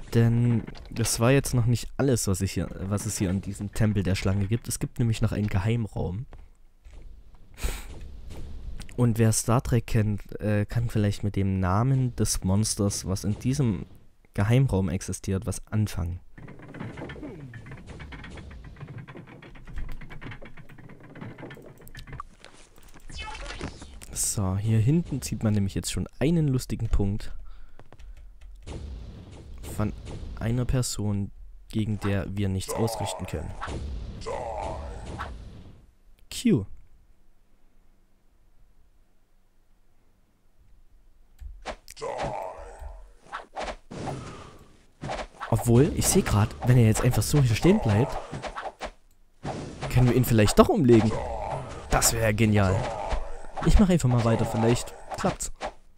Denn das war jetzt noch nicht alles, was es hier an diesem Tempel der Schlange gibt. Es gibt nämlich noch einen Geheimraum. Und wer Star Trek kennt, kann vielleicht mit dem Namen des Monsters, was in diesem Geheimraum existiert, was anfangen. So, hier hinten sieht man nämlich jetzt schon einen lustigen Punkt von einer Person, gegen der wir nichts ausrichten können. Q. Obwohl, ich sehe gerade, wenn er jetzt einfach so hier stehen bleibt, können wir ihn vielleicht doch umlegen. Das wäre genial. Ich mache einfach mal weiter, vielleicht klappt's.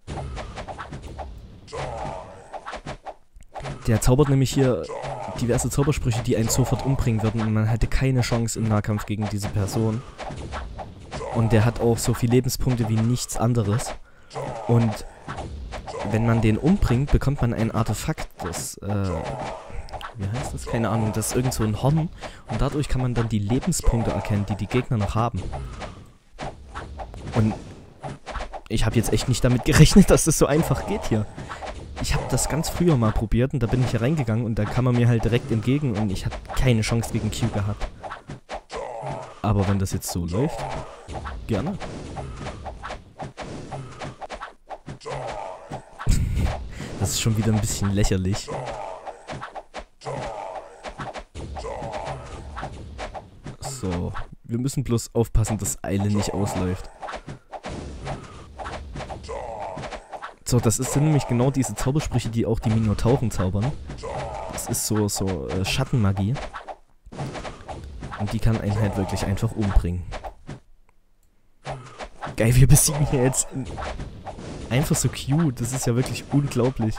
Der zaubert nämlich hier diverse Zaubersprüche, die einen sofort umbringen würden und man hätte keine Chance im Nahkampf gegen diese Person. Und der hat auch so viele Lebenspunkte wie nichts anderes. Und wenn man den umbringt, bekommt man ein Artefakt, das, wie heißt das? Keine Ahnung, das ist irgend so ein Horn. Und dadurch kann man dann die Lebenspunkte erkennen, die die Gegner noch haben. Und ich habe jetzt echt nicht damit gerechnet, dass das so einfach geht hier. Ich habe das ganz früher mal probiert und da bin ich hier reingegangen und da kam er mir halt direkt entgegen und ich habe keine Chance gegen Q gehabt. Aber wenn das jetzt so läuft, gerne. Das ist schon wieder ein bisschen lächerlich. So, wir müssen bloß aufpassen, dass Eile nicht ausläuft. So, das sind nämlich genau diese Zaubersprüche, die auch die Minotauren zaubern. Das ist so Schattenmagie. Und die kann einen halt wirklich einfach umbringen. Geil, wir besiegen hier jetzt einfach so cute. Das ist ja wirklich unglaublich.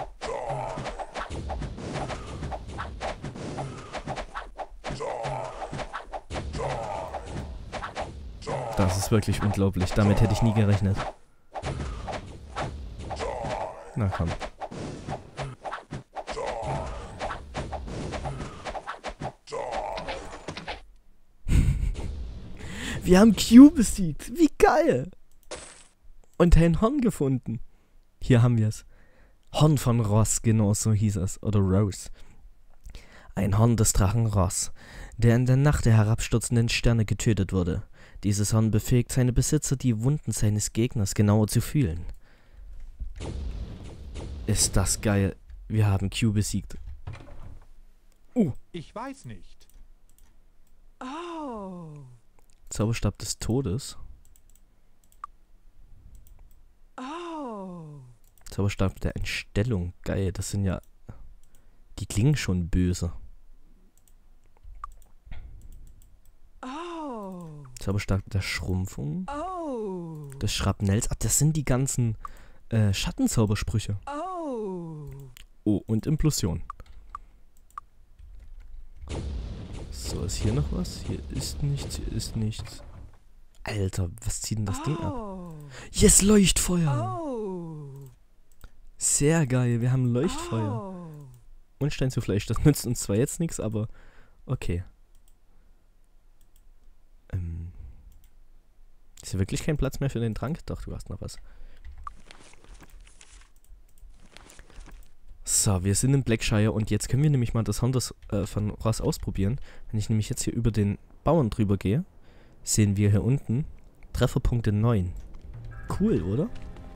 Das ist wirklich unglaublich. Damit hätte ich nie gerechnet. Na komm. Wir haben Q besiegt. Wie geil. Und ein Horn gefunden. Hier haben wir es. Horn von Ross, genau so hieß es. Oder Rose. Ein Horn des Drachen Ross, der in der Nacht der herabstürzenden Sterne getötet wurde. Dieses Horn befähigt seine Besitzer, die Wunden seines Gegners genauer zu fühlen. Ist das geil. Wir haben Q besiegt. Ich weiß nicht. Zauberstab des Todes. Zauberstab der Entstellung. Geil, das sind ja... Die klingen schon böse. Zauberstab der Schrumpfung. Des Schrapnells. Ach, das sind die ganzen Schattenzaubersprüche. Oh, und Implosion. So, ist hier noch was? Hier ist nichts, hier ist nichts. Alter, was zieht denn das Ding ab? Yes, Leuchtfeuer! Sehr geil, wir haben Leuchtfeuer. Und Stein zu Fleisch, das nützt uns zwar jetzt nichts, aber okay. Ist hier wirklich kein Platz mehr für den Trank? Doch, du hast noch was. So, wir sind in Blackshire und jetzt können wir nämlich mal das Horn von Ross ausprobieren. Wenn ich nämlich jetzt hier über den Bauern drüber gehe, sehen wir hier unten Trefferpunkte 9. Cool, oder?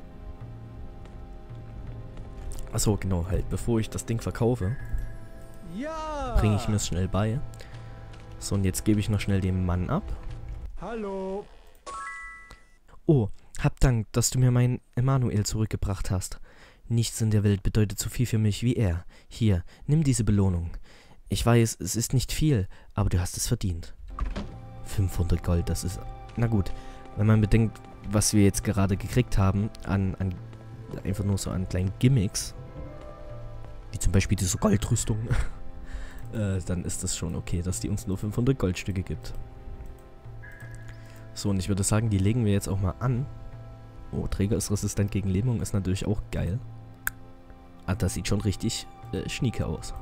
Achso, genau, halt, bevor ich das Ding verkaufe, bringe ich mir es schnell bei. So, und jetzt gebe ich noch schnell den Mann ab. Hallo. Oh, hab Dank, dass du mir meinen Emanuel zurückgebracht hast. Nichts in der Welt bedeutet so viel für mich wie er. Hier, nimm diese Belohnung. Ich weiß, es ist nicht viel, aber du hast es verdient. 500 Gold, das ist... Na gut, wenn man bedenkt, was wir jetzt gerade gekriegt haben, einfach nur so an kleinen Gimmicks, wie zum Beispiel diese Goldrüstung, dann ist das schon okay, dass die uns nur 500 Goldstücke gibt. So, und ich würde sagen, die legen wir jetzt auch mal an. Oh, Träger ist resistent gegen Lähmung, ist natürlich auch geil. Ah, das sieht schon richtig Schnieke aus.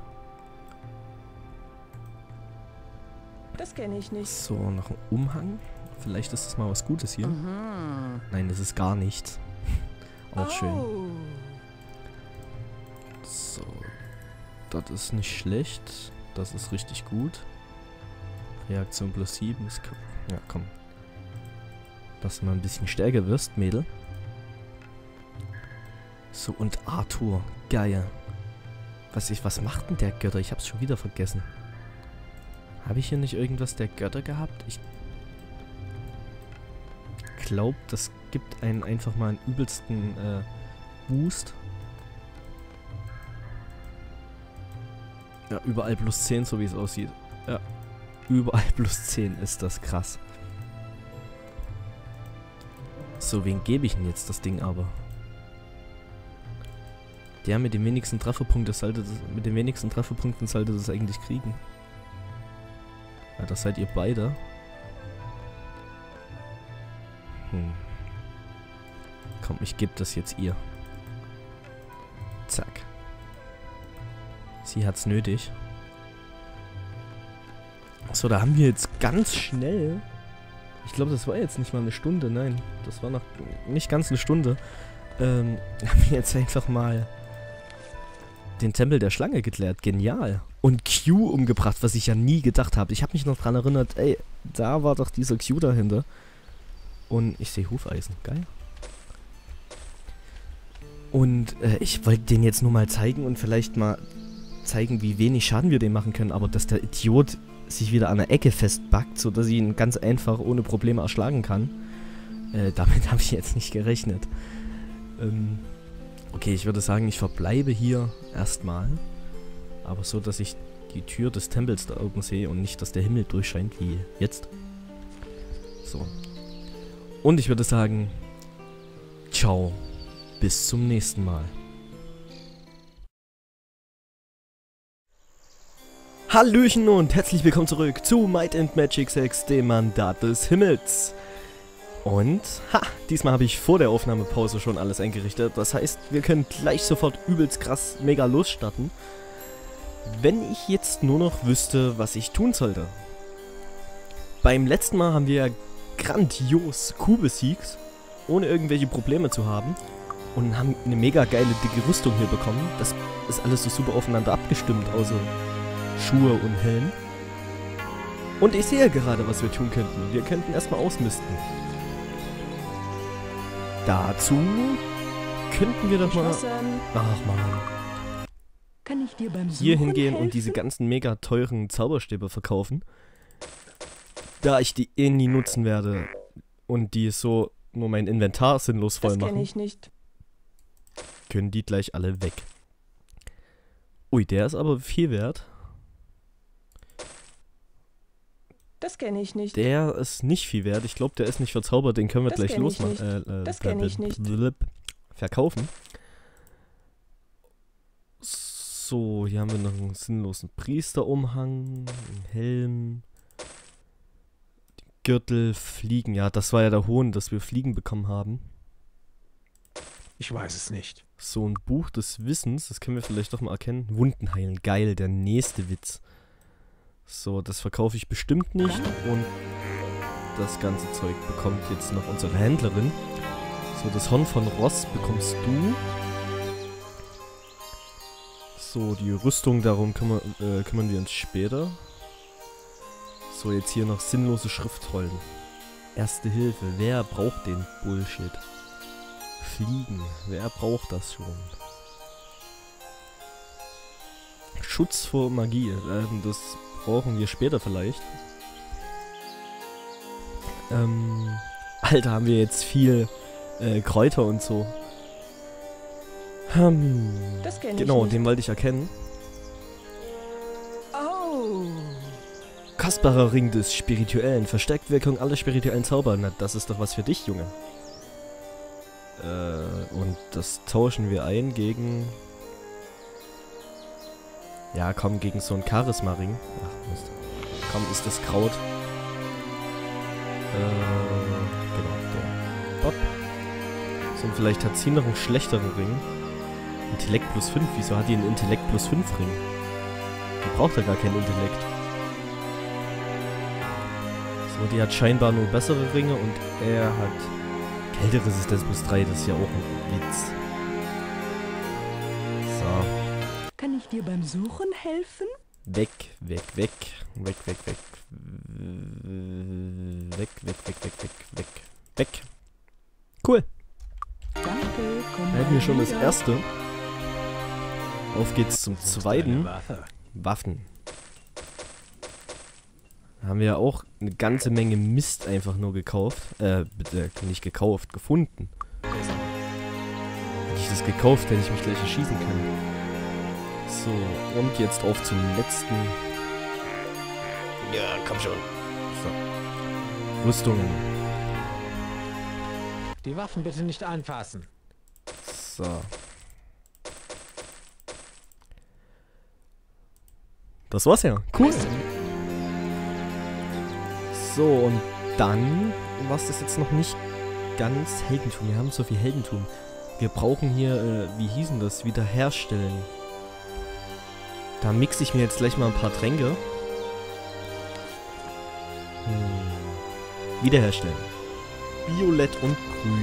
Das kenne ich nicht. So, noch ein Umhang. Vielleicht ist das mal was Gutes hier. Mhm. Nein, das ist gar nichts. Auch schön. Oh. So. Das ist nicht schlecht. Das ist richtig gut. Reaktion +7 ist... Ja, komm. Dass du mal ein bisschen stärker wirst, Mädel. So, und Arthur. Geil. Was macht denn der Götter? Ich hab's schon wieder vergessen. Habe ich hier nicht irgendwas der Götter gehabt? Ich glaube, das gibt einen einfach mal einen übelsten Boost. Ja, überall +10, so wie es aussieht. Ja, überall +10 ist das krass. So, wen gebe ich denn jetzt das Ding aber? Der mit den wenigsten Trefferpunkten sollte das eigentlich kriegen. Ja, das seid ihr beide. Komm, ich gebe das jetzt ihr. Zack. Sie hat's nötig. So, da haben wir jetzt ganz schnell... Ich glaube, das war jetzt nicht mal eine Stunde, nein. Das war noch nicht ganz eine Stunde. Haben wir jetzt einfach mal den Tempel der Schlange geklärt. Genial. Und Q umgebracht, was ich ja nie gedacht habe. Ich habe mich noch dran erinnert, ey, da war doch dieser Q dahinter. Und ich sehe Hufeisen. Geil. Und ich wollte den jetzt nur mal zeigen und vielleicht mal zeigen, wie wenig Schaden wir dem machen können. Aber dass der Idiot sich wieder an der Ecke festbackt, sodass ich ihn ganz einfach ohne Probleme erschlagen kann. Damit habe ich jetzt nicht gerechnet. Okay, ich würde sagen, ich verbleibe hier erstmal. Aber so, dass ich die Tür des Tempels da oben sehe und nicht, dass der Himmel durchscheint, wie jetzt. So. Und ich würde sagen, ciao, bis zum nächsten Mal. Hallöchen und herzlich willkommen zurück zu Might and Magic 6, dem Mandat des Himmels. Und, diesmal habe ich vor der Aufnahmepause schon alles eingerichtet. Das heißt, wir können gleich sofort übelst krass mega losstarten. Wenn ich jetzt nur noch wüsste, was ich tun sollte. Beim letzten Mal haben wir grandios Q besiegt, ohne irgendwelche Probleme zu haben. Und haben eine mega geile dicke Rüstung hier bekommen. Das ist alles so super aufeinander abgestimmt, außer Schuhe und Helm. Und ich sehe gerade, was wir tun könnten. Wir könnten erstmal ausmisten. Dazu könnten wir doch mal... Ach man. Kann ich dir beim Hier Suchen hingehen und helfen? diese ganzen mega teuren Zauberstäbe verkaufen. Da ich die eh nie nutzen werde. Und die so nur mein Inventar sinnlos voll Das kenne machen, ich nicht. können die gleich alle weg. Ui, der ist aber viel wert. Das kenne ich nicht. Der ist nicht viel wert. Ich glaube, der ist nicht verzaubert. Den können wir Das gleich kenn ich losmachen. Das kenne ich nicht. Verkaufen. So, hier haben wir noch einen sinnlosen Priesterumhang, einen Helm, den Gürtel, Fliegen. Ja, das war ja der Hohn, dass wir Fliegen bekommen haben. Ich weiß es nicht. So ein Buch des Wissens, das können wir vielleicht doch mal erkennen. Wunden heilen, geil, der nächste Witz. So, das verkaufe ich bestimmt nicht. Und das ganze Zeug bekommt jetzt noch unsere Händlerin. So, das Horn von Ross bekommst du. So, die Rüstung, darum kümmern wir uns später. So, jetzt hier noch sinnlose Schriftrollen. Erste Hilfe, wer braucht den Bullshit? Fliegen, wer braucht das schon? Schutz vor Magie, das brauchen wir später vielleicht. Alter, haben wir jetzt viel Kräuter und so. Das kenne ich Genau, nicht. den wollte ich erkennen. Oh. Kostbarer Ring des Spirituellen. Verstärkt Wirkung aller spirituellen Zauber. Na, das ist doch was für dich, Junge. Und das tauschen wir ein gegen... Ja, komm, gegen so einen Charisma-Ring. Ach, Mist. Komm, ist das Kraut. Genau, der. Bob. So, und vielleicht hat sie noch einen schlechteren Ring. Intellekt plus 5. Wieso hat die einen Intellekt plus 5 Ring? Die braucht ja gar keinen Intellekt. So, die hat scheinbar nur bessere Ringe und er hat Kälteresistenz plus 3. Das ist ja auch ein Witz. So. Kann ich dir beim Suchen helfen? Weg, weg, weg. Weg, weg, weg. Weg, weg, weg, weg, weg, weg. Weg. Cool. Danke, komm Da hätten wir schon das wieder. erste. Auf geht's zum zweiten. Waffe. Waffen. Da haben wir ja auch eine ganze Menge Mist einfach nur gekauft. Bitte, nicht gekauft, gefunden. Hätte ich das gekauft, hätte ich mich gleich erschießen können. So, und jetzt auf zum letzten. Ja, komm schon. So. Rüstungen. Die Waffen bitte nicht anfassen. So. Das war's ja. Cool. So, und dann war's das jetzt noch nicht ganz Heldentum. Wir haben so viel Heldentum. Wir brauchen hier, wie hießen das? Wiederherstellen. Da mixe ich mir jetzt gleich mal ein paar Tränke. Wiederherstellen. Violett und Grün.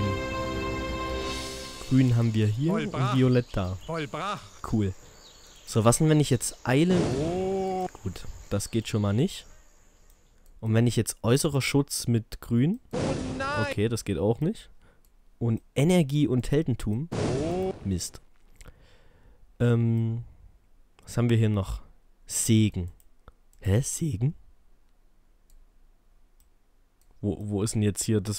Grün haben wir hier Vollbracht. und Violett da. Vollbracht. Cool. So, was denn, wenn ich jetzt Eile... Oh. Gut, das geht schon mal nicht. Und wenn ich jetzt äußerer Schutz mit Grün... Oh nein. Okay, das geht auch nicht. Und Energie und Heldentum... Mist. Was haben wir hier noch? Segen. Hä? Segen? Wo ist denn jetzt hier das...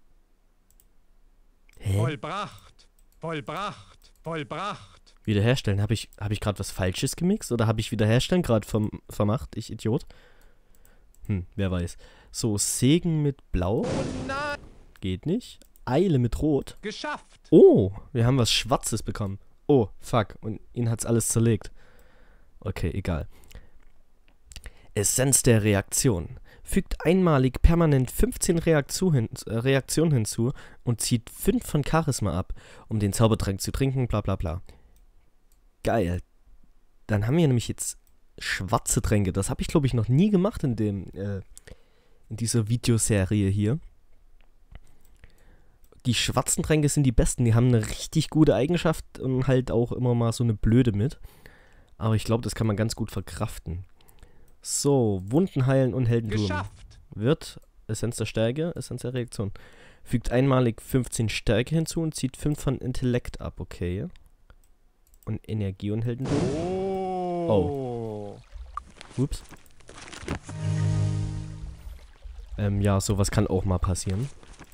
Hä? Vollbracht. Vollbracht. Vollbracht. Wiederherstellen. Hab ich gerade was Falsches gemixt? Oder habe ich Wiederherstellen gerade vermacht? Ich Idiot. Wer weiß. So, Segen mit Blau. Oh nein. Geht nicht. Eile mit Rot. Geschafft. Oh, wir haben was Schwarzes bekommen. Oh, fuck. Und ihn hat's alles zerlegt. Okay, egal. Essenz der Reaktion. Fügt einmalig permanent 15 Reaktionen hinzu und zieht 5 von Charisma ab, um den Zaubertrank zu trinken, bla bla bla. Geil. Dann haben wir nämlich jetzt schwarze Tränke. Das habe ich, glaube ich, noch nie gemacht in dieser Videoserie hier. Die schwarzen Tränke sind die besten. Die haben eine richtig gute Eigenschaft und halt auch immer mal so eine blöde mit. Aber ich glaube, das kann man ganz gut verkraften. So, Wunden heilen und Heldentum. Geschafft. Wird Essenz der Stärke, Essenz der Reaktion. Fügt einmalig 15 Stärke hinzu und zieht 5 von Intellekt ab, okay. Und Energie und Heldentum. Oh. Ups. Ja, sowas kann auch mal passieren.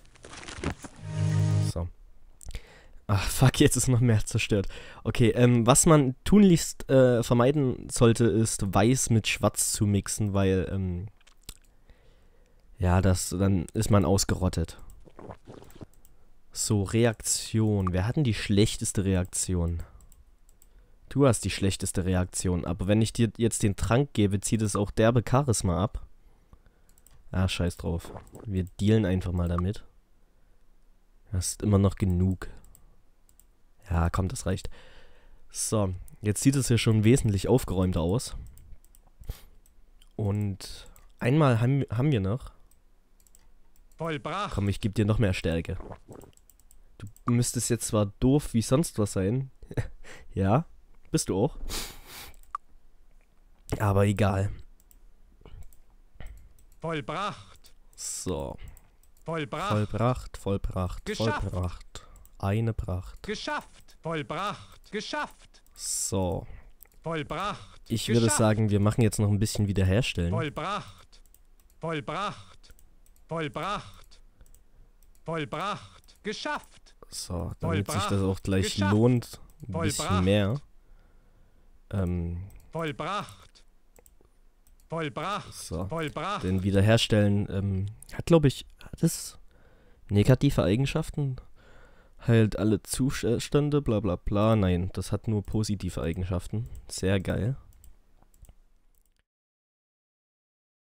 So. Ach, fuck, jetzt ist noch mehr zerstört. Okay, was man tunlichst vermeiden sollte, ist Weiß mit Schwarz zu mixen, weil, ja, dann ist man ausgerottet. So, Reaktion. Wer hat denn die schlechteste Reaktion? Du hast die schlechteste Reaktion, aber wenn ich dir jetzt den Trank gebe, zieht es auch derbe Charisma ab. Ah, scheiß drauf. Wir dealen einfach mal damit. Das ist immer noch genug. Ja, komm, das reicht. So, jetzt sieht es ja schon wesentlich aufgeräumter aus. Und einmal haben wir noch. Vollbracht. Komm, ich gebe dir noch mehr Stärke. Du müsstest jetzt zwar doof wie sonst was sein. Ja, bist du auch. Aber egal. Vollbracht. So. Vollbracht. Vollbracht, vollbracht, Geschafft. vollbracht. Eine Pracht. Geschafft. Vollbracht. Geschafft. So. Vollbracht. Ich würde Geschafft. sagen, wir machen jetzt noch ein bisschen wiederherstellen. Vollbracht. Vollbracht. Vollbracht. Vollbracht. Geschafft. So, damit sich Vollbracht. das auch gleich Geschafft. lohnt. Ein bisschen Vollbracht. mehr. Vollbracht. Vollbracht. So. Vollbracht. Denn wiederherstellen, hat, glaube ich, hat es negative Eigenschaften? Heilt alle Zustände, bla bla bla. Nein, das hat nur positive Eigenschaften. Sehr geil.